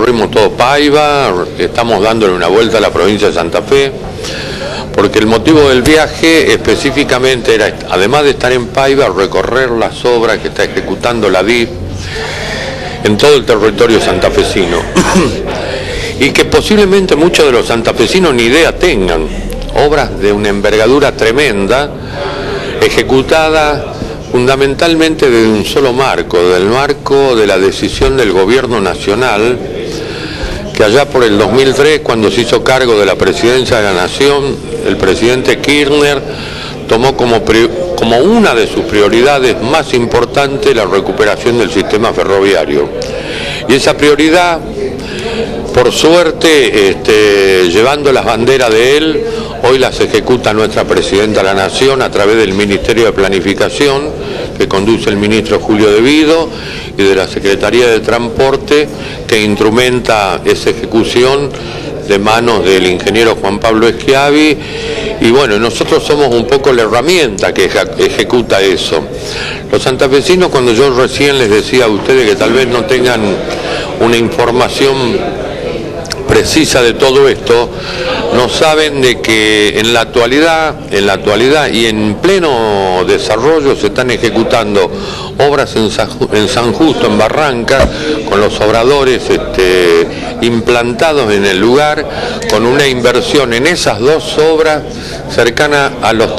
Recorrimos todo Paiva, estamos dándole una vuelta a la provincia de Santa Fe, porque el motivo del viaje específicamente era, además de estar en Paiva, recorrer las obras que está ejecutando la DIF en todo el territorio santafesino. Y que posiblemente muchos de los santafesinos ni idea tengan. Obras de una envergadura tremenda, ejecutadas fundamentalmente de un solo marco, del marco de la decisión del gobierno nacional, que allá por el 2003, cuando se hizo cargo de la presidencia de la Nación, el presidente Kirchner tomó como una de sus prioridades más importantes la recuperación del sistema ferroviario. Y esa prioridad, por suerte, llevando las banderas de él, hoy las ejecuta nuestra Presidenta de la Nación a través del Ministerio de Planificación, que conduce el ministro Julio De Vido, y de la Secretaría de Transporte, que instrumenta esa ejecución de manos del ingeniero Juan Pablo Schiavi. Y bueno, nosotros somos un poco la herramienta que ejecuta eso. Los santafesinos, cuando yo recién les decía a ustedes que tal vez no tengan una información precisa de todo esto, no saben de que en la actualidad y en pleno desarrollo se están ejecutando obras en San Justo, en Barranca, con los obradores implantados en el lugar, con una inversión en esas dos obras cercana a los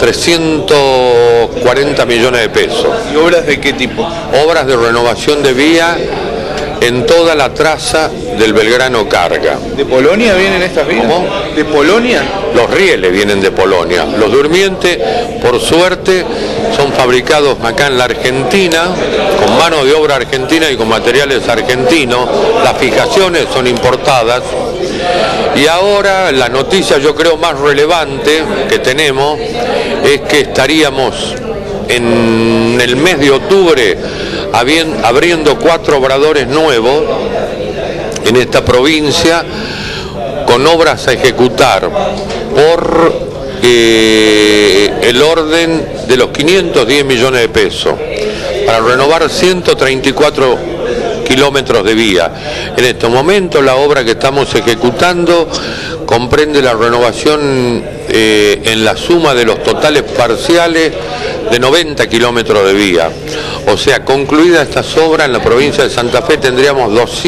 340 millones de pesos. ¿Y obras de qué tipo? Obras de renovación de vía en toda la traza del Belgrano Carga. ¿De Polonia vienen estas vías? ¿Cómo? ¿De Polonia? Los rieles vienen de Polonia. Los durmientes, por suerte, son fabricados acá en la Argentina, con mano de obra argentina y con materiales argentinos. Las fijaciones son importadas. Y ahora la noticia, yo creo, más relevante que tenemos es que estaríamos en el mes de octubre abriendo 4 obradores nuevos en esta provincia, con obras a ejecutar por el orden de los 510 millones de pesos, para renovar 134 kilómetros de vía. En estos momentos la obra que estamos ejecutando comprende la renovación en la suma de los totales parciales de 90 kilómetros de vía. O sea, concluida estas obras en la provincia de Santa Fe tendríamos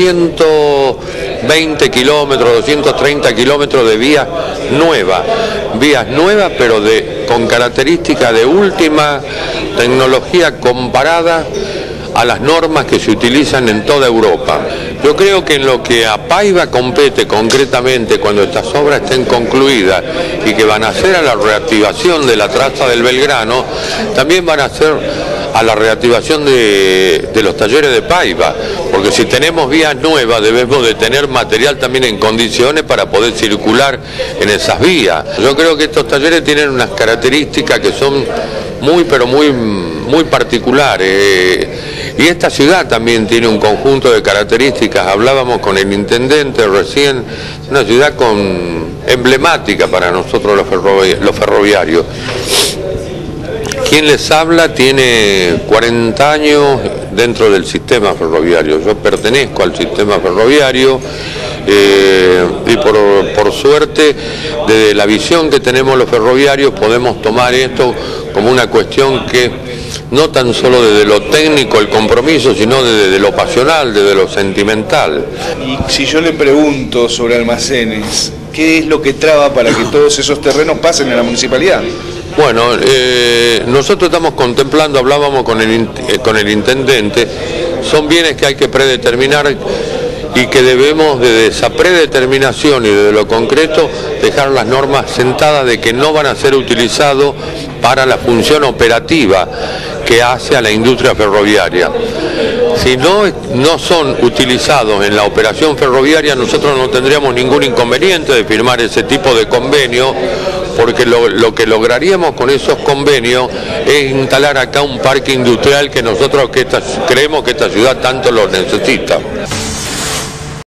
220 kilómetros, 230 kilómetros de vías nuevas pero con características de última tecnología comparada a las normas que se utilizan en toda Europa. Yo creo que en lo que a Paiva compete concretamente, cuando estas obras estén concluidas y que van a ser a la reactivación de la traza del Belgrano, también van a ser a la reactivación de los talleres de Paiva, porque si tenemos vías nuevas debemos de tener material también en condiciones para poder circular en esas vías. Yo creo que estos talleres tienen unas características que son muy particulares. Y esta ciudad también tiene un conjunto de características. Hablábamos con el intendente recién, una ciudad emblemática para nosotros los ferroviarios. Quien les habla tiene 40 años dentro del sistema ferroviario. Yo pertenezco al sistema ferroviario y por suerte, desde la visión que tenemos los ferroviarios, podemos tomar esto como una cuestión que no tan solo desde lo técnico, el compromiso, sino desde lo pasional, desde lo sentimental. Y si yo le pregunto sobre almacenes, ¿qué es lo que traba para que todos esos terrenos pasen a la municipalidad? Bueno, nosotros estamos contemplando, hablábamos con el intendente, son bienes que hay que predeterminar y que debemos desde esa predeterminación y desde lo concreto dejar las normas sentadas de que no van a ser utilizados para la función operativa que hace a la industria ferroviaria. Si no son utilizados en la operación ferroviaria, nosotros no tendríamos ningún inconveniente de firmar ese tipo de convenio, porque lo que lograríamos con esos convenios es instalar acá un parque industrial que nosotros creemos que esta ciudad tanto lo necesita.